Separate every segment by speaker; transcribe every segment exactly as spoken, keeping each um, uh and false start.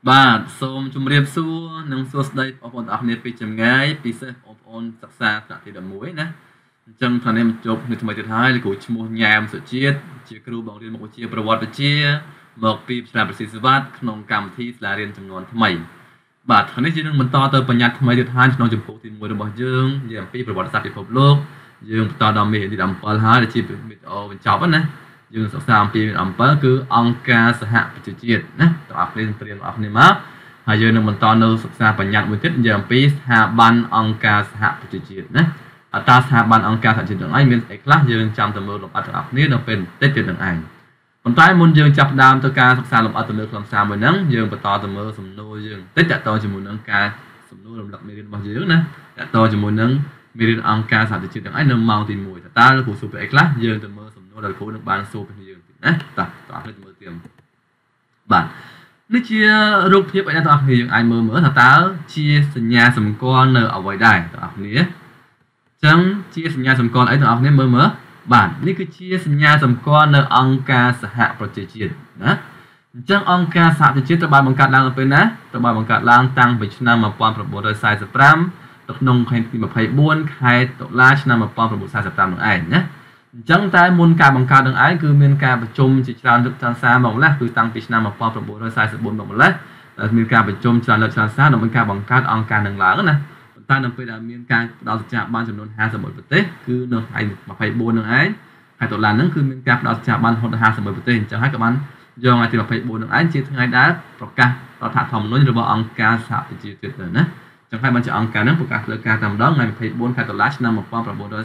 Speaker 1: បាទសូមជម្រាបសួរនិងសួស្តីបងប្អូនទាំងអស់គ្នាពីចម្ងាយពិសេសបងប្អូនសិក្សាថ្នាក់ទី11ណាអញ្ចឹងថ្ងៃនេះមកជួបគ្នាថ្មីទៀតហើយលោកគ្រូឈ្មោះញ៉ែមសុជាតិជាគ្រូបង្រៀនមុខវិជ្ជាប្រវត្តិវិទ្យាមកពីសាលាប្រសិទ្ធវត្តក្នុងកម្មវិធីសាលារៀនចំនួនថ្មីបាទថ្ងៃនេះយើងនឹងបន្តទៅបញ្ញត្តិថ្មីទៀតហើយក្នុងចម្ពោះទីមួយរបស់យើងនិយាយអំពីប្រវត្តិសាស្ត្រពិភពលោកយើងបន្តដល់មេរៀនទី17ហើយដែលជាវីដេអូបញ្ចប់ណាយើងសិក្សាអំពីអំពើគឺអង្គការសហប្រជាជាតិណាបងប្អូនត្រៀមបងប្អូនមកហើយយើងនឹងបន្តនៅសិក្សាបញ្ញត្តិមួយទៀតនិយាយអំពីស្ថាប័នអង្គការសហប្រជាជាតិណាអត្រាស្ថាប័នអង្គការសហប្រជាជាតិទាំងឯងមានអីខ្លះយើងចាំទៅមើលលម្អិតរបស់គ្នានៅពេលបន្តិចទៀតនឹងឯងប៉ុន្តែមុនយើងចាប់ផ្ដើមទៅការសិក្សាលម្អិតទៅលើខ្លឹមសារមួយហ្នឹងយើងបន្តទៅមើលសំណួរយើងតិចតទៅជាមួយនឹងការសំណួររំលឹកមេរៀនរបស់យើងណាតទៅជាមួយនឹងមេរៀនអង្គការសហប្រជាជាតិទាំងឯងនៅម៉ោងទីមួយតើតើលោកគ្រូសួរពីអីខ្លះយើងទៅមើលសំណួរដែលលោកគ្រូនឹងបានសួរពីយើងតិចណាតោះតោះઆપણેមើលទៀតបាទនេះជារូបភាពអីអ្នកទាំងអស់គ្នាយើងអាចមើលមើលថាតើជាសញ្ញាសម្គាល់នៅអ្វីដែរបងប្អូនគ្នាអញ្ចឹងជាសញ្ញាសម្គាល់អីបងប្អូនគ្នាមើលមើលបាទនេះគឺជាសញ្ញាសម្គាល់នៅអង្គការសហប្រជាជាតិណាអញ្ចឹងអង្គការសហប្រជាជាតិត្រូវបានបង្កើតឡើងនៅពេលណាត្រូវបានបង្កើតឡើងតាំងពីឆ្នាំmột nghìn chín trăm四十lămនៅក្នុងខែទី24ខែតុលាឆ្នាំmột nghìn chín trăm bốn mươi lămនោះឯងណាអញ្ចឹងតែមុនការបង្កើតនឹងឯងគឺមានការប្រជុំជាច្រើនលើកច្រើនសារមកម្លេះគឺតាំងពីឆ្នាំmột nghìn chín trăm bốn mươi tưមកម្លេះដែលមានការប្រជុំច្រើនលើកច្រើនសារដើម្បីការបង្កើតអង្គការនឹងឡើងណាប៉ុន្តែនៅពេលដែលមានការផ្ដល់សច្ចាប័នចំនួនห้าสิบប្រទេសគឺនៅថ្ងៃ24នឹងឯងខែតុលាហ្នឹងគឺមានការផ្ដល់សច្ចាប័នរហូតដល់ห้าสิบប្រទេសអញ្ចឹងហើយក៏បានយកថ្ងៃទី24នឹងឯងជាថ្ងៃដែលប្រកាសរដ្ឋធម្មនុញ្ញរបស់អង្គការសហប្រជាជាតិទៅណាចឹងហើយបានជាអង្គការហ្នឹងប្រកាសលើការតែម្ដងថ្ងៃ24ខែតុលាឆ្នាំmột nghìn chín trăm bốn mươi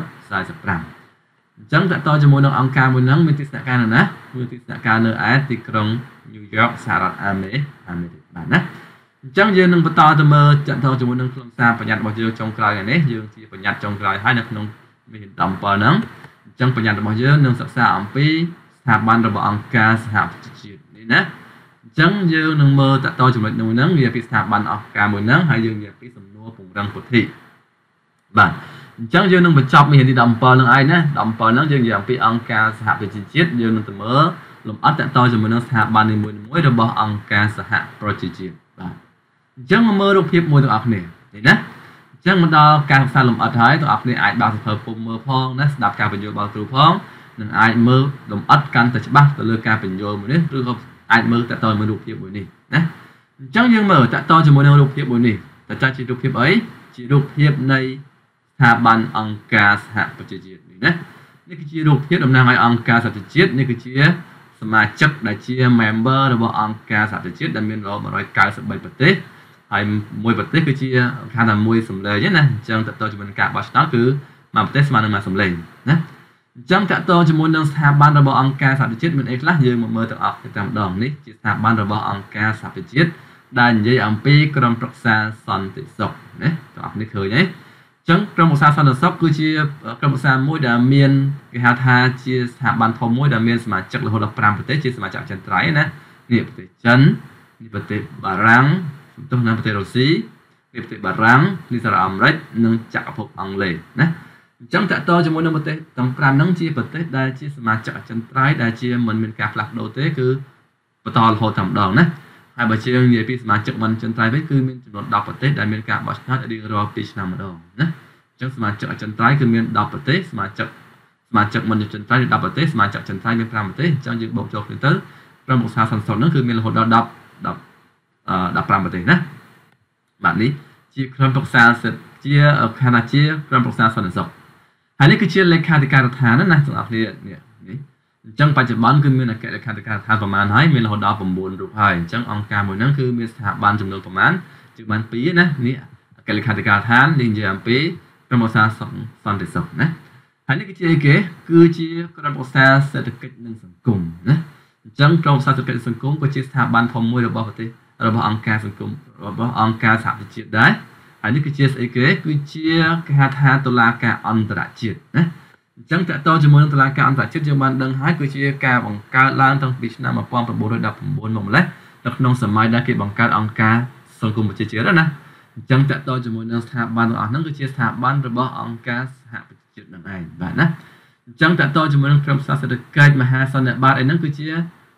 Speaker 1: lămអញ្ចឹងតើតជាមួយនឹងអង្គការមួយហ្នឹងមានទីស្នាក់ការនៅណាមានទីស្នាក់ការនៅឯទីក្រុងញូវយ៉កសហរដ្ឋអាមេរិកអាមេរិកបាទណាអញ្ចឹងយើងនឹងបន្តទៅមើលចាត់តជាមួយនឹងខ្លឹមសារបញ្ញត្តិរបស់យើងចុងក្រោយនេះយើងជាបញ្ញត្តិចុងក្រោយហើយនៅក្នុងមេរៀន17ហ្នឹងអញ្ចឹងបញ្ញត្តិរបស់យើងនឹងសិក្សាអំពីស្ថាប័នរបស់អង្គការសហប្រជាជាតិនេះណាអញ្ចឹងយើងនឹងមើលតទៅចំណុចនោះហ្នឹងវាពីស្ថាប័នអង្គការមួយហ្នឹងហើយយើងនិយាយពីសំណួរពង្រឹងពុទ្ធិបាទអញ្ចឹងយើងនឹងបញ្ចប់មេរៀនទី17នឹងឯងណា17ហ្នឹងយើងនិយាយអំពីអង្គការសហប្រជាជាតិយើងនឹងទៅមើលលម្អិតតទៅជាមួយនឹងស្ថាប័ននីមួយៗរបស់អង្គការសហប្រជាជាតិបាទអញ្ចឹងមកមើលរូបភាពមួយទាំងអស់គ្នានេះណាអញ្ចឹងមកដល់ការសិក្សាលម្អិតហើយទាំងអស់គ្នាអាចបើកសៀវភៅពុំមើលផងណាស្ដាប់ការបញ្យល់របស់គ្រូផងនឹងអាចមើលលម្អិតកាន់តែច្បាស់ទៅលើការបញ្យល់មួយនេះឬក៏អាចមើលតទៅមួយរូបភាពមួយនេះណាអញ្ចឹងយើងមើលតទៅជាមួយនឹងរូបភាពមួយនេះតើចាស់ជារូបភាពអីជារូបភាពនៃស្ថាប័នអង្គការសហប្រជាជាតិនេះណានេះគឺជារូបភាពតំណាងឲ្យអង្គការសហប្រជាជាតិនេះគឺជាសមាជិកដែលជា member របស់អង្គការសហប្រជាជាតិដែលមានរហូតmột trăm chín mươi baប្រទេសហើយមួយប្រទេសគឺជាថាថាមួយសម្លេងណាអញ្ចឹងតើតជាមួយនឹងការបោះឆ្នោតគឺមួយប្រទេសស្មើនឹងមួយសម្លេងណាអញ្ចឹងតើតជាមួយនឹងស្ថាប័នរបស់អង្គការសហប្រជាជាតិមានអីខ្លះយើងមកមើលទាំងអស់តែម្ដងនេះជាស្ថាប័នរបស់អង្គការសហប្រជាជាតិដែលនិយាយអំពីក្រុមប្រឹក្សាសន្តិសុខណាទាំងអស់នេះឃើញទេចឹងក្រុមប្រឹក្សាសន្តិសុខគឺជាក្រុមប្រឹក្សាមួយដែលមានគេហៅថាជាស្ថាប័នធំមួយដែលមានសមាជិករហូតដល់5ប្រទេសជាសមាជិកអចិន្ត្រៃយ៍ណានេះប្រទេសចិននេះប្រទេសបារាំងទោះនៅប្រទេសរុស្ស៊ីនេះប្រទេសបារាំងនេះសហរដ្ឋអាមេរិកនិងចក្រភពអង់គ្លេសណាអញ្ចឹងតើតជាមួយនឹងប្រទេសទាំង5ហ្នឹងជាប្រទេសដែលជាសមាជិកអចិន្ត្រៃយ៍ដែលជាមិនមានការផ្លាស់ប្ដូរទេគឺបន្តរហូតតែម្ដងណាហើយបើជានិយាយពីសមាជិកមិនចិនត្រៃវិញគឺមានចំនួនដប់ប្រទេសដែលមានការបោះឆ្នោតរៀងរាល់ពីរឆ្នាំម្ដងណាអញ្ចឹងសមាជិកអចិន្ត្រៃយ៍គឺមានដប់ប្រទេសសមាជិកសមាជិកមិនចិនត្រៃយ៍ដប់ប្រទេសសមាជិកចិនត្រៃយ៍មាន5ប្រទេសអញ្ចឹងយើងបូកចូលគ្នាទៅក្រុមប្រឹក្សាសន្តិសុខហ្នឹងគឺមានរហូតដល់10 10អឺ15ប្រទេសណាបាទនេះជាក្រុមប្រឹក្សាសិទ្ធិជាខណៈជាក្រុមប្រឹក្សាសន្តិសុខហើយនេះគឺជាលេខាធិការដ្ឋានណាបងប្អូននេះនេះអញ្ចឹងបច្ចុប្បន្នគឺមានអគ្គលេខាធិការដ្ឋានប្រមាណហើយមានរហូតដល់9រូបហើយអញ្ចឹងអង្គការមួយហ្នឹងគឺមានស្ថាប័នចំនួនប្រមាណជាបានពីរណានេះអគ្គលេខាធិការដ្ឋាននេះនិយាយអំពីក្រុមប្រឹក្សាសន្តិសុខណាហើយនេះគឺជាអីគេគឺជាក្រុមប្រឹក្សាសេដ្ឋកិច្ចនិងសង្គមណាអញ្ចឹងក្រុមប្រឹក្សាសេដ្ឋកិច្ចសង្គមក៏ជាស្ថាប័នធំមួយរបស់ប្រទេសរបស់អង្គការសង្គមរបស់អង្គការសហប្រជាជាតិដែរហើយនេះគឺជាស្អីគេគឺជាគេហៅថាតុលាការអន្តរជាតិណាអញ្ចឹងតើតជាមួយនឹងតុលាការអន្តរជាតិយើងបានដឹងហើយគឺជាការបង្កើតឡើងតាំងពីឆ្នាំmột nghìn chín trăm mười chínមកម្លេះនៅក្នុងសម័យដែលគេបង្កើតអង្គការសង្គមប្រជាជាតិណាអញ្ចឹងតើតជាមួយនឹងស្ថាប័នទាំងអស់ហ្នឹងគឺជាស្ថាប័នរបស់អង្គការសហប្រជាជាតិនឹងឯងបាទណាអញ្ចឹងតើតជាមួយនឹងក្រុមប្រឹក្សាសេដ្ឋកិច្ចមហាសន្និបាតអីហ្នឹងគឺជា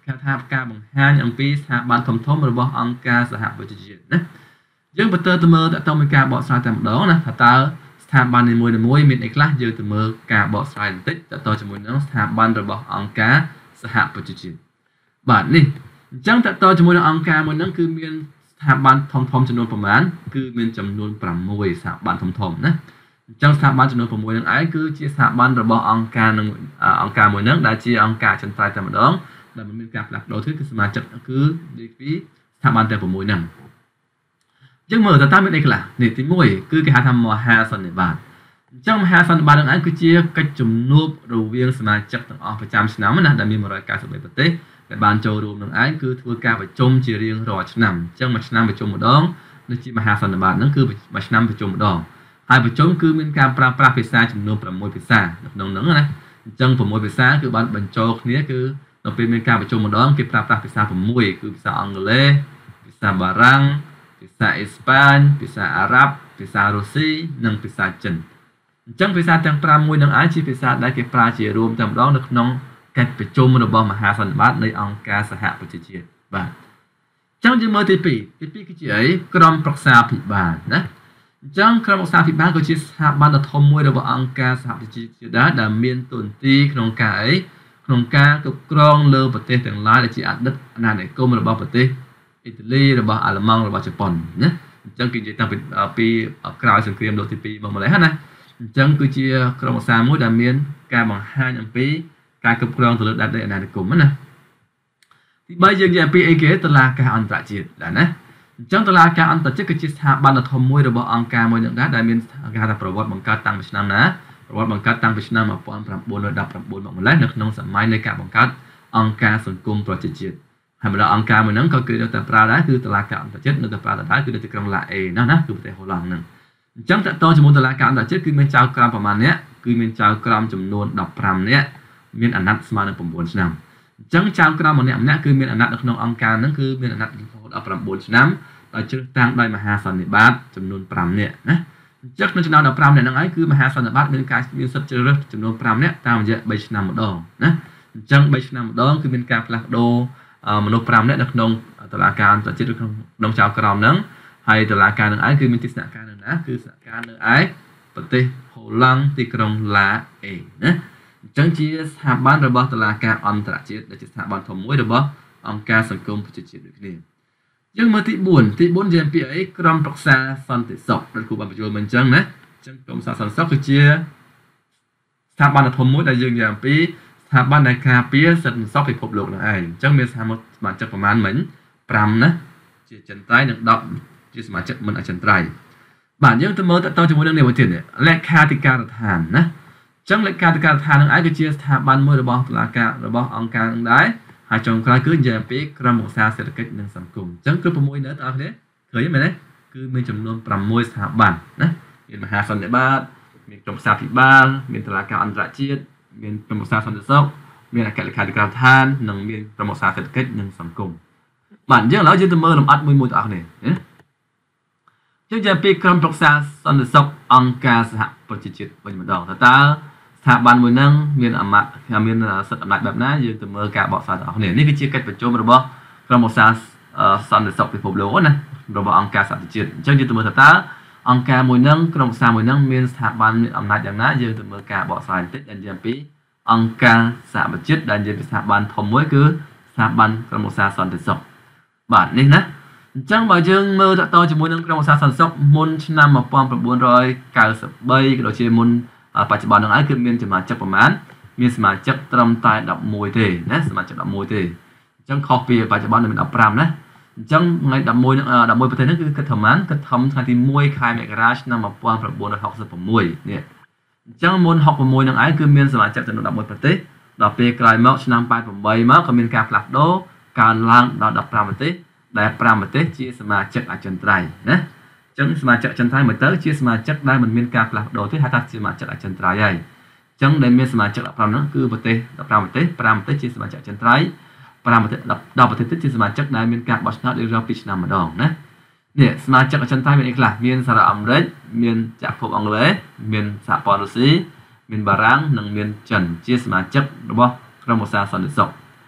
Speaker 1: គេថាការបង្ហាញអំពីស្ថាប័នធំធំរបស់អង្គការសហប្រជាជាតិណាយើងបន្តទៅមើលតើតើមានការបកស្រាយតែម្ដងណាថាតើស្ថាប័ននីមួយៗមានអីខ្លះយើងទៅមើលការបកស្រាយបន្តិចតើតជាមួយនឹងស្ថាប័នរបស់អង្គការសហប្រជាជាតិបាទនេះអញ្ចឹងតើតជាមួយនឹងអង្គការមួយហ្នឹងគឺមានស្ថាប័នធំធំចំនួនប្រមាណគឺមានចំនួន6ស្ថាប័នធំធំណាអញ្ចឹងស្ថាប័នចំនួន6ហ្នឹងឯងគឺជាស្ថាប័នរបស់អង្គការនឹងអង្គការមួយហ្នឹងដែលជាអង្គការចន្ទ្រៃតែម្ដងដែលមិនមានការផ្លាស់ប្ដូរគឺសមាជិកគឺនិយាយពីស្ថាប័នទាំង6ហ្នឹងអញ្ចឹងមើលតើតើមានអីខ្លះនេះទី1គឺគេហៅថាមហាសន្និបាតអញ្ចឹងមហាសន្និបាតហ្នឹងឯងគឺជាកិច្ចជំនួបរវាងសមាជិកទាំងអស់ប្រចាំឆ្នាំណាដែលមានone hundred ninety-threeប្រទេសដែលបានចូលរួមនឹងឯងគឺធ្វើការប្រជុំជារៀងរាល់ឆ្នាំអញ្ចឹងមួយឆ្នាំប្រជុំម្ដងនេះជាមហាសន្និបាតហ្នឹងគឺមួយឆ្នាំប្រជុំម្ដងហើយប្រជុំគឺមានការប្រើប្រាស់ភាសាចំនួនsixភាសានៅក្នុងហ្នឹងណាអញ្ចឹងsixភាសាគឺបានបញ្ចូលគ្នាគឺដល់ពេលមានការប្រជុំម្ដងគេប្រើប្រាស់ភាសាsixគឺភាសាអង់គ្លេសភាសាបារាំងភាសាអេស្ប៉ាញភាសាអារ៉ាប់ភាសារុស្ស៊ីនិងភាសាចិនអញ្ចឹងភាសាទាំងfiveមួយនឹងអាចជាភាសាដែលគេប្រើជារួមតែម្ដងនៅក្នុងកិច្ចប្រជុំរបស់មហាសន្និបាតនៃអង្គការសហប្រជាជាតិបាទអញ្ចឹងយើងមើលទី2ទី2គឺជាអីក្រុមប្រឹក្សាភិបាលណាអញ្ចឹងក្រុមប្រឹក្សាភិបាលគឺជាស្ថាប័នដ៏ធំមួយរបស់អង្គការសហប្រជាជាតិដែរដែលមានតួនាទីក្នុងការអីក្នុងការគ្រប់គ្រងលើប្រទេសទាំងឡាយដែលជាអតីតអាណានិគមរបស់ប្រទេសអ៊ីតាលីរបស់អាល្លឺម៉ង់របស់ជប៉ុនណាអញ្ចឹងគេនិយាយតាំងពីពីក្រោយសង្គ្រាមលោកទី2មកម្ល៉េះណាអញ្ចឹងគឺជាក្រុមប្រឹក្សាមួយដែលមានការបង្ហាញអំពីការគ្រប់គ្រងទៅលើដែនដីអាណានិគមណាទី3យើងនិយាយអំពីអីគេតុលាការអន្តរជាតិដែរណាអញ្ចឹងតុលាការអន្តរជាតិគឺជាស្ថាប័នដ៏ធំមួយរបស់អង្គការមួយនឹងដែរដែលមានគេហៅថាប្រវត្តិបង្កើតតាំងពីឆ្នាំណាប្រវត្តិបង្កើតតាំងពីឆ្នាំnineteen nineteenមកម្ល៉េះនៅក្នុងសម័យនៃការបង្កើតអង្គការសង្គមប្រជាជាតិហើយម្ដងអង្គការមួយហ្នឹងក៏គឺនៅតែប្រើដែរគឺតុលាការអន្តរជាតិនៅតែប្រើដែរគឺនៅទីក្រុងឡាអេណាណាគឺប្រទេសហូឡង់ហ្នឹងអញ្ចឹងតើតើជាមួយតុលាការអន្តរជាតិគឺមានចៅក្រមប្រមាណអ្នកគឺមានចៅក្រមចំនួនfifteenនាក់មានអាណត្តិស្មើនឹងnineឆ្នាំអញ្ចឹងចៅក្រមម្នាក់ម្នាក់គឺមានអាណត្តិនៅក្នុងអង្គការហ្នឹងគឺមានអាណត្តិរហូតដល់nineឆ្នាំដោយជ្រើសតាំងដោយមហាសន្និបាតចំនួនfiveនាក់ណាអញ្ចឹងក្នុងចំណោមfifteenនាក់ហ្នឹងឯងគឺមហាសន្និបាតមានការមានសិទ្ធិជ្រើសរើសចំនួនfiveនាក់តាមរយៈthreeឆ្នាំម្ដងណាអញ្ចឹងthreeឆ្នាំម្ដងគឺមានការផ្លាស់ប្ដូរមនុស្សfiveនាក់នៅក្នុងតុលាការអន្តរជាតិក្នុងក្នុងចៅក្រមហ្នឹងហើយតុលាការនឹងឯងគឺមានទីស្នាក់ការនៅណាគឺស្នាក់ការនៅឯប្រទេសហូឡង់ទីក្រុងឡាអេណាអញ្ចឹងជាស្ថាប័នរបស់តុលាការអន្តរជាតិដែលជាស្ថាប័នធំមួយរបស់អង្គការសង្គមប្រជាជាតិដូចគ្នាយើងមើលទីfourទីfourនិយាយអំពីអីក្រុមប្រឹក្សាសន្តិសុខដែលគ្រូបានបញ្យល់មកអញ្ចឹងណាអញ្ចឹងក្រុមប្រឹក្សាសន្តិសុខគឺជាស្ថាប័នដ៏ធំមួយដែលយើងនិយាយអំពីស្ថាប័នដែលការពារសិទ្ធិសន្តិសុខពិភពលោកនឹងឯងអញ្ចឹងមានសមាជិកប្រមាណមិញfiveណាជាចិនត្រៃនិងtenជាសមាជិកមិនអចិន្ត្រៃយ៍បាទយើងទៅមើលតទៅជាមួយនឹងនេះមួយទៀតលេខាធិការដ្ឋានណាអញ្ចឹងលេខាធិការដ្ឋាននឹងឯងគឺជាស្ថាប័នមួយរបស់តុលាការរបស់អង្គការនឹងដែរហើយចុងក្រោយគឺនិយាយអំពីក្រុមប្រឹក្សាសេដ្ឋកិច្ចនិងសង្គមអញ្ចឹងគឺ6នៅបងប្អូនឃើញមែនទេគឺមានចំនួនsixស្ថាប័នណាមានមហាសន្និបាតមានក្រុមប្រឹក្សាភិបាលមានតុលាការអន្តរជាតិមានក្រុមប្រឹក្សាសន្តិសុខមានអគ្គលេខាធិការដ្ឋាននិងមានក្រុមប្រឹក្សាសេដ្ឋកិច្ចនិងសង្គមបាទអញ្ចឹងឥឡូវយើងទៅមើលលម្អិតមួយមួយបងប្អូនណាយើងនិយាយពីក្រុមប្រឹក្សាសន្តិសុខអង្គការសហប្រជាជាតិវិញម្ដងតើតើស្ថាប័នមួយហ្នឹងមានអាម៉ាត់មានសិទ្ធិអំណាចបែបណាយើងទៅមើលការបកស្រាយរបស់គ្នានេះគឺជាកិច្ចប្រជុំរបស់ក្រុមប្រឹក្សាសន្តិសុខពិភពលោកណារបស់អង្គការសហប្រជាជាតិអញ្ចឹងយើងទៅមើលតើតើអង្គការមួយហ្នឹងក្រុមប្រឹក្សាមួយហ្នឹងមានស្ថាប័នមានអំណាចយ៉ាងណាយើងទៅមើលការបកស្រាយបន្តិចដែលនិយាយពីអង្គការសហប្រជាជាតិដែលនិយាយពីស្ថាប័នធំមួយគឺស្ថាប័នក្រុមប្រឹក្សាសន្តិសុខបាទនេះណាអញ្ចឹងបើយើងមើលតទៅជាមួយនឹងក្រុមប្រឹក្សាសន្តិសុខមុនឆ្នាំnineteen ninety-threeក៏ដូចជាមុនបច្ចុប្បន្នហ្នឹងហើយគឺមានសមាជិកប្រមាណមានសមាជិកត្រឹមតែelevenទេណាសមាជិកelevenទេអញ្ចឹងខុសពីបច្ចុប្បន្នមានfifteenណាអញ្ចឹងថ្ងៃeleven elevenប្រទេសហ្នឹងគឺគិតថាម៉ានគិតធំថ្ងៃទីoneខែមករាឆ្នាំnineteen sixty-sixនេះអញ្ចឹងមុនsixty-sixហ្នឹងឯងគឺមានសមាជិកចំនួនelevenប្រទេសដល់ពេលក្រោយមកឆ្នាំeighty-eightមកក៏មានការផ្លាស់ប្ដូរកើនឡើងដល់fifteenប្រទេសដែលfiveប្រទេសជាសមាជិកអចិន្ត្រៃយ៍ណាអញ្ចឹងសមាជិកអចិន្ត្រៃយ៍មើលទៅជាសមាជិកដែលមិនមានការផ្លាស់ប្ដូរទេហៅថាជាសមាជិកអចិន្ត្រៃយ៍ហើយអញ្ចឹងដែលមានសមាជិកfifteenហ្នឹងគឺប្រទេសfifteenប្រទេសfiveប្រទេសជាសមាជិកអចិន្ត្រៃយ៍fiveប្រទេសtenប្រទេសទៀតជាសមាជិកដែលមានការបោះឆ្នោតរៀងរាល់twoឆ្នាំម្ដងណានេះសមាជិកអចិន្ត្រៃយ៍មានអីខ្លះមានសហរដ្ឋអាមេរិកមានចក្រភពអង់គ្លេសមានសហព័ន្ធរុស្ស៊ីមានបារាំងនិងមានចិនជាសមាជិករបស់ក្រុមប្រឹក្សាសន្តិសុខហ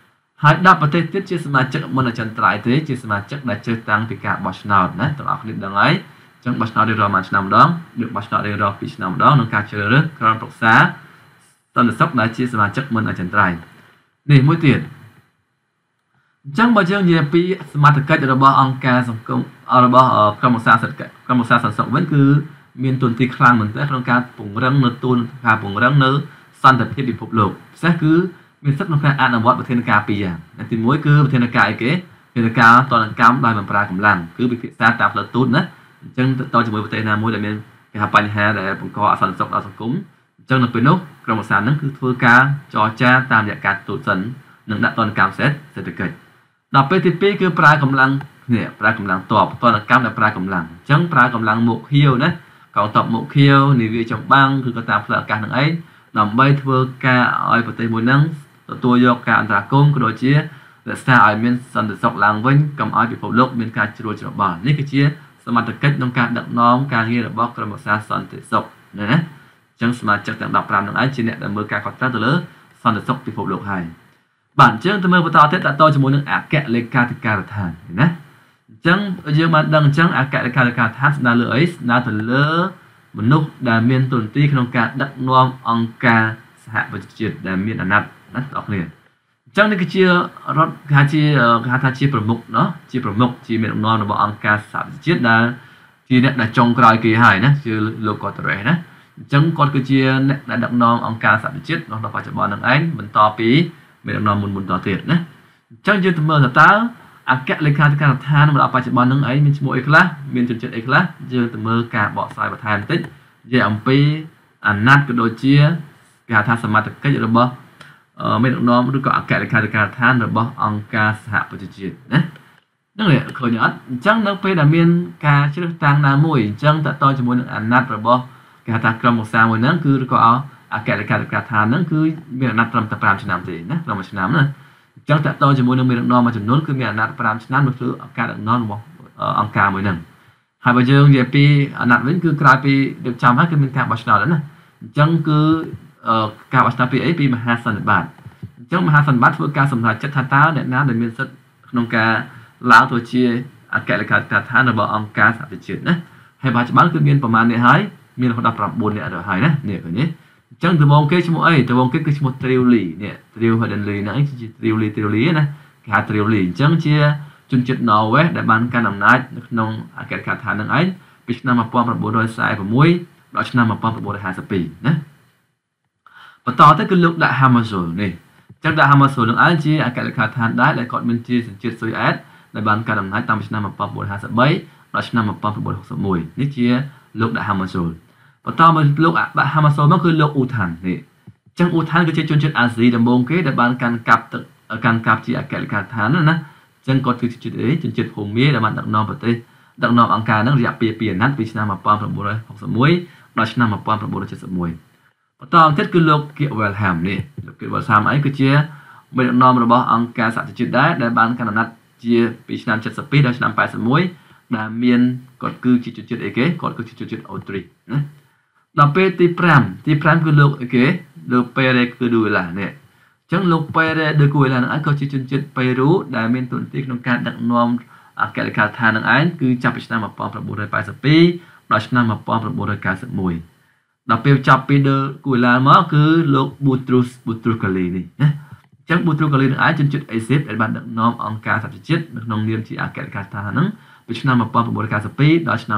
Speaker 1: ហើយđọcប្រទេសទៀតជាសមាជិកមិនអចិន្ត្រៃយ៍ទេជាសមាជិកដែលចេះតាំងពីការបោះឆ្នោតណាទាំងអស់គ្នាដឹងហើយអញ្ចឹងបោះឆ្នោតរៀងរាល់មួយឆ្នាំម្ដងឬបោះឆ្នោតរៀងរាល់ពីរឆ្នាំម្ដងក្នុងការជ្រើសរើសក្រុមប្រឹក្សាសន្តិសុខដែលជាសមាជិកមិនអចិន្ត្រៃយ៍នេះមួយទៀតអញ្ចឹងបើយើងនិយាយពីសមត្ថកិច្ចរបស់អង្គការសង្គមរបស់ក្រុមប្រឹក្សាសិទ្ធិក្រុមប្រឹក្សាសន្តិសុខវិញគឺមានទូនាទីខ្លាំងមែនទែនក្នុងការពង្រឹងនៅទូនការពង្រឹងនៅសន្តិភាពពិភពលោកពិសេសគឺមានសិទ្ធិក្នុងការអនុវត្តវិធានការពីរយ៉ាងទីមួយគឺវិធានការអីគេវិធានការតនកម្មដោយបំប្រើកម្លាំងគឺពិភាក្សាតាមផ្លូវទូតណាអញ្ចឹងទៅតជាមួយប្រទេសណាមួយដែលមានគេហៅបញ្ហាដែលបង្កអសន្តិសុខដល់សង្គមអញ្ចឹងនៅពេលនោះក្រុមប្រឹក្សាហ្នឹងគឺធ្វើការចរចាតាមរយៈការទូតសិននិងដាក់តនកម្មសេដ្ឋកិច្ចដល់ពេលទីពីរគឺប្រើកម្លាំងនេះប្រើកម្លាំងតបតនកម្មដែលប្រើកម្លាំងអញ្ចឹងប្រើកម្លាំងមុខខៀវណាកងទ័ពមុខខៀវនាវាចម្បាំងគឺក៏តាមផ្លូវអាកាសនឹងឯងដើម្បីធ្វើការឲ្យប្រទេសមួយហ្នឹងទទួលយកការអន្តរាគមន៍ក៏ដូចជារក្សាឲ្យមានសន្តិសុខឡើងវិញកុំឲ្យពិភពលោកមានការជ្រួលច្របល់នេះគឺជាសមត្ថកិច្ចក្នុងការដឹកនាំការងាររបស់ក្រុមប្រឹក្សាសន្តិសុខណាណាអញ្ចឹងសមាជិកទាំងដប់ប្រាំនឹងឯងជាអ្នកដែលមើលការខុសត្រូវទៅលើសន្តិសុខពិភពលោកហើយបាទអញ្ចឹងទៅមើលបន្តទៀតតទៅជាមួយនឹងអគ្គលេខាធិការដ្ឋានណាអញ្ចឹងយើងបានដឹងអញ្ចឹងអគ្គលេខាធិការដ្ឋានស្នើលើអីស្នើទៅលើមនុស្សដែលមានទូនាទីក្នុងការដឹកនាំអង្គការសហប្រជាជាតិដែលមានអាណត្តិណាបងប្អូនអញ្ចឹងនេះគឺជារដ្ឋគេថាជាគេថាជាប្រមុខเนาะជាប្រមុខជាមេដឹកនាំរបស់អង្គការសហប្រជាជាតិដែលជាអ្នកដែលចុងក្រោយគេហើយណាជាលោកកូតរ៉េសណាអញ្ចឹងគាត់គឺជាអ្នកដែលដឹកនាំអង្គការសហប្រជាជាតិដល់បច្ចុប្បន្ននឹងឯងបន្តពីមេដឹកនាំមុនមុនតទៀតណាអញ្ចឹងយើងទៅមើលតើអគ្គលេខាធិការដ្ឋានរបស់បច្ចុប្បន្ននឹងឯងមានឈ្មោះអីខ្លះមានជនជាតិអីខ្លះយើងទៅមើលការបកស្រាយបន្ថែមបន្តិចនិយាយអំពីអាណត្តិក៏ដូចជាគេថាសមត្ថកិច្ចរបស់មេដឹកនាំឬក៏អគ្គលេខាធិការដ្ឋានរបស់អង្គការសហប្រជាជាតិណាហ្នឹងឃើញអត់អញ្ចឹងនៅពេលដែលមានការជ្រើសតាំងណាមួយអញ្ចឹងតទៅជាមួយនឹងអាណត្តិរបស់គេថាក្រុមប្រឹក្សាមួយហ្នឹងគឺក៏អគ្គលេខាធិការដ្ឋានហ្នឹងគឺមានអាណត្តិត្រឹមតែ5ឆ្នាំទេណាត្រឹមមួយឆ្នាំណាអញ្ចឹងតទៅជាមួយនឹងមេដឹកនាំមួយចំនួនគឺមានអាណត្តិ5ឆ្នាំនៅលើការដឹកនាំរបស់អង្គការមួយហ្នឹងហើយបើយើងនិយាយពីអាណត្តិវិញគឺក្រោយពីរៀបចំហើយគឺមានការបោះឆ្នោតណាអញ្ចឹងគឺការបោះឆ្នោតពីអីពីមហាសន្និបាតអញ្ចឹងមហាសន្និបាតធ្វើការសម្រេចចិត្តថាតើអ្នកណាដែលមានសិទ្ធិក្នុងការឡើងទៅជាអគ្គលេខាធិការដ្ឋានរបស់អង្គការសហប្រជាជាតិណាហើយបច្ចុប្បន្នគឺមានប្រមាណនេះហើយមានរហូតដល់9នាក់ទៅហើយណានេះឃើញទេអញ្ចឹងដំបូងគេឈ្មោះអីដំបូងគេគឺឈ្មោះ Trioli នេះ Trioli Henley ហ្នឹងជា Trioli Trioli ណាគេហៅ Trioli អញ្ចឹងជាជនជាតិ Norway ដែលបានកាន់អំណាចនៅក្នុងអគ្គលេខាធិការដ្ឋានហ្នឹងឯងពីឆ្នាំ1946ដល់ឆ្នាំ1952ណាបន្តទៅគឺលោកដាក់ Hammarskjöld នេះអញ្ចឹងដាក់ Hammarskjöld នឹងឯងជាអគ្គលេខាធិការដែរដែលគាត់មានជាសញ្ជាតិស៊ុយអែតដែលបានកាន់អំណាចតាំងពីឆ្នាំ1953ដល់ឆ្នាំ1961នេះជាលោកដាក់ Hammarskjöld បន្តមកលោកដាក់ Hammarskjöld មកគឺលោក Uthman នេះអញ្ចឹង Uthman គឺជាជនជាតិអាស៊ីដំបូងគេដែលបានកាន់កាប់កាន់កាប់ជាអគ្គលេខាធិការណាអញ្ចឹងគាត់គឺជាជនជាតិជនជាតិភូមាដែលបានដឹកនាំប្រទេសដឹកនាំអង្គការហ្នឹងរយៈពេលពីរអាណត្តិពីឆ្នាំ1961ដល់ឆ្នាំ1971បន្តទៀតគឺលោក Wilhelm នេះលោក Wilhelm អីគឺជាមេដឹកនាំរបស់អង្គការសហប្រជាជាតិដែរដែលបានកាន់អំណាចជាពីឆ្នាំ72ដល់ឆ្នាំ81ដែលមានគាត់គឺជាជនជាតិអីគេគាត់គឺជាជនជាតិអូទ្រីសណាដល់ពេលទី5ទី5គឺលោកអីគេលោក Pere Kuduela នេះអញ្ចឹងលោក Pere Kuduela នឹងឯងក៏ជាជនជាតិប៉េរូដែលមានតួនាទីក្នុងការដឹកនាំអគ្គលេខាធិការនឹងឯងគឺចាប់ពីឆ្នាំ1982ដល់ឆ្នាំ1991ដល់ពេលចាប់ពីដើគូឡាមកគឺលោក Boutros Boutros Ghali នេះណាអញ្ចឹង Boutros Ghali នឹងឯងជនជាតិអេស៊ីបដែលបានដឹកនាំអង្គការសហប្រជាជាតិនៅក្នុងនាមជាអគ្គលេខាធិការហ្នឹងពីឆ្នាំ1992ដល់ឆ្នាំ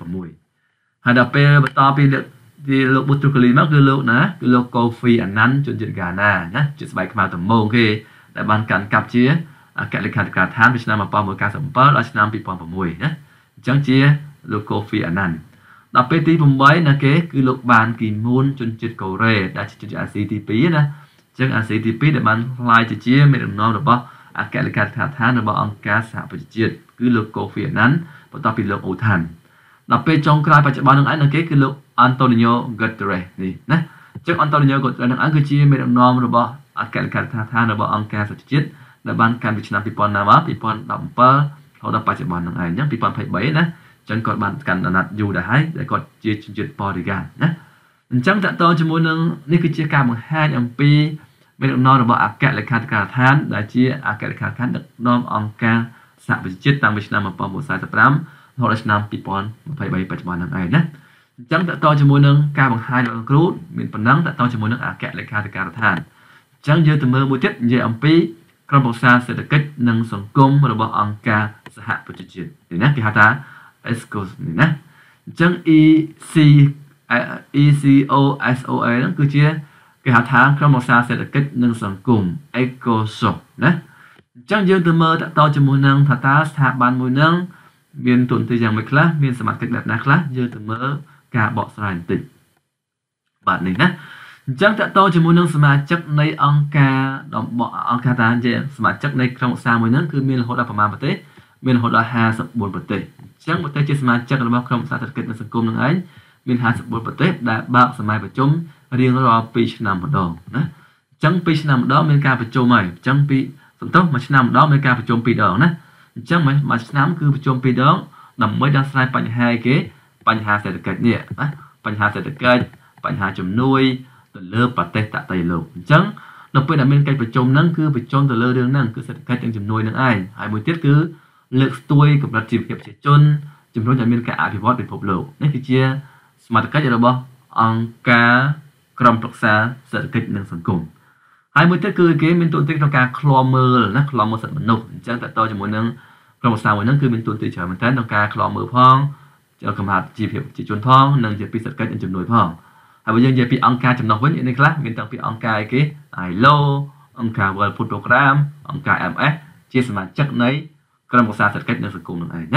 Speaker 1: 96ហើយដល់ពេលបន្តពីពីលោក Boutros Ghali មកគឺលោកណាគឺលោក Kofi Annan ជនជាតិហ្គាណាណាជាស្បែកខ្មៅដំបូងគេដែលបានកាន់កាប់ជាអគ្គលេខាធិការឋានពីឆ្នាំ1997ដល់ឆ្នាំ2006ណាអញ្ចឹងជាលោក Kofi Annanដល់ពេលទី8ណាគេគឺលោកបានគីមូនជនជាតិកូរ៉េដែលជាជនជាតិអាស៊ីទី2ណាអញ្ចឹងអាស៊ីទី2ដែលបានខ្លាយទៅជាមេដឹកនាំរបស់អគ្គលេខាធិការឋានរបស់អង្គការសហប្រជាជាតិគឺលោក Kofi Annan បន្ទាប់ពីលោក Uthman ដល់ពេលចុងក្រោយបច្ចុប្បន្ននឹងឯងគេគឺលោក Antonio Guterres នេះណាអញ្ចឹង Antonio Guterres នឹងឯងគឺជាមេដឹកនាំរបស់អគ្គលេខាធិការឋានរបស់អង្គការសហប្រជាជាតិដែលបានកាន់ពីឆ្នាំ2000ណាមក2017រហូតដល់បច្ចុប្បន្ននឹងឯងអញ្ចឹង2023ណាចឹងគាត់បានកាន់អាណត្តិយូរដែរហើយដែលគាត់ជាជនជាតិប៉ូទុយហ្គាល់ណាអញ្ចឹងតកតជាមួយនឹងនេះគឺជាការបង្ហាញអំពីមានដំណងរបស់អគ្គលេខាធិការដ្ឋានដែលជាអគ្គលេខាធិការដ្ឋានដឹកនាំអង្គការសហប្រជាជាតិតាំងពីឆ្នាំmột nghìn chín trăm bốn mươi lămរហូតដល់ឆ្នាំhai nghìn hai mươi baបច្ចុប្បន្នហ្នឹងឯងណាអញ្ចឹងតទៅជាមួយនឹងការបង្ហាញរបស់គ្រូមានប៉ុណ្ណឹងតទៅជាមួយនឹងអគ្គលេខាធិការដ្ឋានអញ្ចឹងយើងទៅមើលមួយទៀតនិយាយអំពីក្រុមប្រឹក្សាសេដ្ឋកិច្ចនិងសង្គមរបស់អង្គការសហប្រជាជាតិនេះណាគេហៅថា អេស កូ នេះណាអញ្ចឹង E C E C O S O A ហ្នឹងគឺជាគេហៅថាក្រុមប្រឹក្សាសេដ្ឋកិច្ចនិងសង្គម ECOSOC ណាអញ្ចឹងយើងទៅមើលតទៅជាមួយនឹងថាតើស្ថាប័នមួយហ្នឹងមានទូនទីយ៉ាងម៉េចខ្លះមានសមាជិកបែបណាខ្លះយើងទៅមើលការបកស្រាយបន្តិចបាទនេះណាអញ្ចឹងតទៅជាមួយនឹងសមាជិកនៃអង្គការតំបន់អង្គការតាជាសមាជិកនៃក្រុមឧស្សាហ៍មួយហ្នឹងគឺមានរហូតដល់ប្រមាណប្រទេសមានរហូតដល់ห้าสิบbốnប្រទេសអញ្ចឹងប្រទេសជាសមាជិករបស់ក្រុមឧស្សាហ៍សេដ្ឋកិច្ចនិងសង្គមនឹងឯងមានห้าสิบbốnប្រទេសដែលបើកសម័យប្រជុំរៀងរាល់ពីរឆ្នាំម្ដងណាអញ្ចឹងពីរឆ្នាំម្ដងមានការប្រជុំហើយអញ្ចឹងពីសន្ទុះមួយឆ្នាំម្ដងមានការប្រជុំពីរដងណាអញ្ចឹងមួយឆ្នាំគឺប្រជុំពីរដងដើម្បីដោះស្រាយបញ្ហាគេបញ្ហាសេដ្ឋកិច្ចនេះណាបញ្ហាសេដ្ឋកិច្ចបញ្ហាជំនួយទៅលើប្រទេសតន្ត្រីលោកអញ្ចឹងនៅពេលដែលមានកិច្ចប្រជុំហ្នឹងគឺប្រជុំទៅលើរឿងហ្នឹងគឺសេដ្ឋកិច្ចនិងជំនួយនឹងឯងហើយមួយទៀតគឺលើកស្ទួយកម្រិតជីវភាពប្រជាជនជំរុញឲ្យមានការអភិវឌ្ឍពិភពលោកនេះគឺជាសមាជិករបស់អង្គការក្រុមប្រឹក្សាសេដ្ឋកិច្ចនិងសង្គមហើយមួយទៀតគឺគេមានទូនទីក្នុងការឃ្លាំមើលណាឃ្លាំមើលសិទ្ធិមនុស្សអញ្ចឹងតទៅជាមួយនឹងក្រុមប្រឹក្សាមួយហ្នឹងគឺមានទូនទីច្រើនមែនតើក្នុងការឃ្លាំមើលផងកម្រិតជីវភាពប្រជាជនផងនិងជាពីសេដ្ឋកិច្ចនិងជំនួយផងហើយបើយើងនិយាយពីអង្គការចំណុះវិញនេះខ្លះមានតាំងពីអង្គការអីគេ I L O អង្គការ World Food Program អង្គការ M S ជាសមាជិកនៃក្រុមប្រឹក្សាសេដ្ឋកិច្ចនិងសង្គមនឹងឯងណា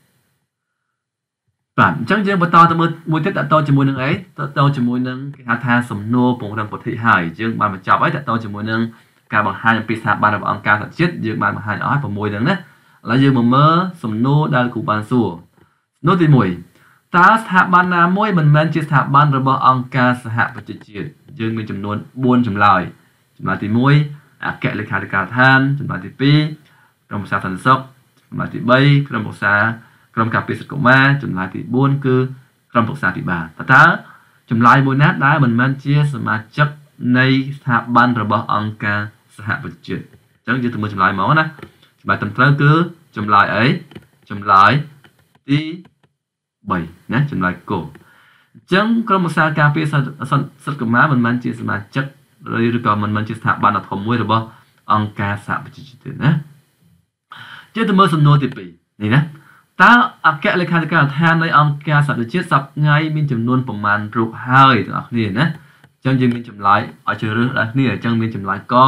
Speaker 1: បាទអញ្ចឹងយើងបន្តទៅមើលមួយទៀតតទៅជាមួយនឹងអីតទៅជាមួយនឹងគេហៅថាសំណួរពង្រឹងពុទ្ធិហើយយើងបានបញ្ចប់ហើយតទៅជាមួយនឹងការបង្ហាញអំពីស្ថាប័នរបស់អង្គការសហជាតិយើងបានបង្ហាញអស់ហើយ៦ហ្នឹងណាឥឡូវយើងមកមើលសំណួរដែលគ្រូបានសួរសំណួរទីមួយតើស្ថាប័នណាមួយមិនមែនជាស្ថាប័នរបស់អង្គការសហប្រជាជាតិយើងមានចំនួនបួនចម្លើយចម្លើយទីមួយអគ្គលេខាធិការដ្ឋានចម្លើយទីពីរក្រុមប្រឹក្សាសន្តិសុខចម្លើយទីបីក្រុមប្រឹក្សាក្រុមការពារសិទ្ធិកុមារចម្លើយទីបួនគឺក្រុមប្រឹក្សាពិបាលតើចម្លើយមួយណាដែលមិនមែនជាសមាជិកនៃស្ថាប័នរបស់អង្គការសហប្រជាជាតិអញ្ចឹងយើងទៅមើលចម្លើយមកណាចម្លើយត្រឹមត្រូវគឺចម្លើយអីចម្លើយទីបីណាចម្លើយកូអញ្ចឹងក្រុមប្រឹក្សាការពារសិទ្ធិកុមារមិនមែនជាសមាជិកឬក៏មិនមែនជាស្ថាប័នដ៏ធំមួយរបស់អង្គការសហប្រជាជាតិណាជាទៅមើលសំណួរទីពីរនេះណាតើអគ្គលេខាធិការដ្ឋាននៃអង្គការសហប្រជាជាតិសប្តាហ៍មានចំនួនប្រមាណរូបហើយទាំងអស់គ្នាណាអញ្ចឹងយើងមានចម្លើយឲ្យជ្រើសរើសដល់គ្នាអញ្ចឹងមានចម្លើយក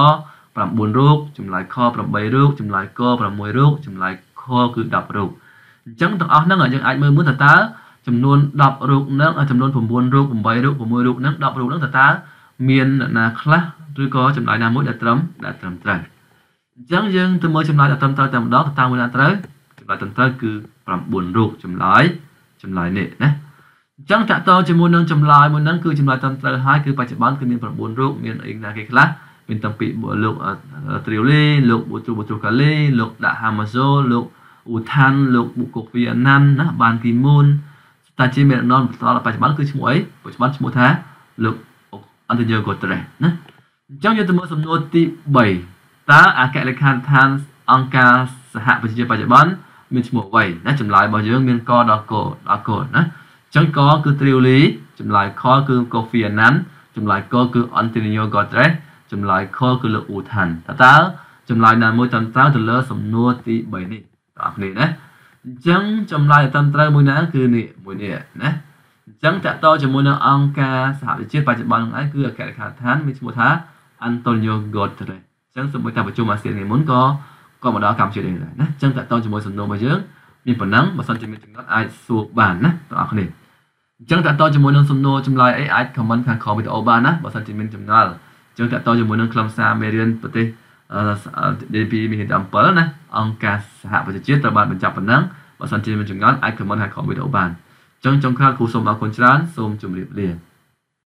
Speaker 1: 9រូបចម្លើយខ8រូបចម្លើយក6រូបចម្លើយខគឺ10រូបអញ្ចឹងទាំងអស់ហ្នឹងយើងអាចមើលមើលតើតើចំនួន10រូបហ្នឹងចំនួន9រូប8រូប6រូបហ្នឹង10រូបហ្នឹងតើតើមានអ្នកណាខ្លះឬក៏ចម្លើយណាមួយដែលត្រឹមដែលត្រឹមត្រូវអញ្ចឹងយើងទៅមើលចម្លើយដែលត្រឹមត្រូវតែម្ដងតើតើមួយណាត្រូវចម្លើយត្រឹមត្រូវគឺ9រូបចម្លើយចម្លើយនេះណាអញ្ចឹងតទៅជាមួយនឹងចម្លើយមួយហ្នឹងគឺចម្លើយត្រឹមត្រូវហើយគឺបច្ចុប្បន្នគឺមាន9រូបមានអីណាគេខ្លះមានតាំងពីលោកត្រីអូលីលោកប៊ូទូប៊ូទូកាលីលោកដាក់ហាម៉ាហ្សូលោកអ៊ូថានលោកប៊ូកូហ្វីអាណាន់ណាបានគីមូនតាជាមានដំណបន្តដល់បច្ចុប្បន្នគឺឈ្មោះអីបច្ចុប្បន្នឈ្មោះថាលោកអន្តញ៉ូកូត្រេសណាអញ្ចឹងយើងទៅមើលសំណួរទីបីតើអគ្គលេខាធិការដ្ឋានអង្គការសហប្រជាជាតិបច្ចុប្បន្នមានឈ្មោះអ្វីណាចម្លើយរបស់យើងមានកដល់កដល់កណាអញ្ចឹងកគឺត្រីអូលីចម្លើយខគឺកូហ្វីអាណាន់ចម្លើយកគឺអន្តញ៉ូកូត្រេសចម្លើយខគឺលោកអ៊ូថានតើចម្លើយណាមួយត្រឹមត្រូវទៅលើសំណួរទីបីនេះបងប្អូនណាអញ្ចឹងចម្លើយត្រឹមត្រូវមួយណាគឺនេះមួយនេះណាអញ្ចឹងតទៅជាមួយនឹងអង្គការសហប្រជាជាតិបច្ចុប្បន្នហ្នឹងឯងគឺអគ្គលេខាធិការដ្ឋានមានឈ្មោះថាអន្តញ៉ូកូត្រេសអញ្ចឹងសូម្បីតែប្រជុំអាស៊ានថ្ងៃមុនក៏ក៏មកដល់កម្ពុជាដែរណាអញ្ចឹងតទៅជាមួយសំណួររបស់យើងមានប៉ុណ្ណឹងបើសិនជាមានចំណុចអាចសួរបានណាបងប្អូនអញ្ចឹងតទៅជាមួយនឹងសំណួរចម្លើយអីអាច comment ខាងក្រោមវីដេអូបានណាបើសិនជាមានចម្ងល់អញ្ចឹងតទៅជាមួយនឹងខ្លឹមសារមេរៀនប្រទេសD P មាន7ណាអង្គការសហប្រជាជាតិត្រូវបានបញ្ចប់ប៉ុណ្ណឹងបើសិនជាមានចម្ងល់អាច comment ខាងក្រោមវីដេអូបានអញ្ចឹងចុងក្រោយគ្រូសូមអរគុណច្រើនសូមជម្រាបលា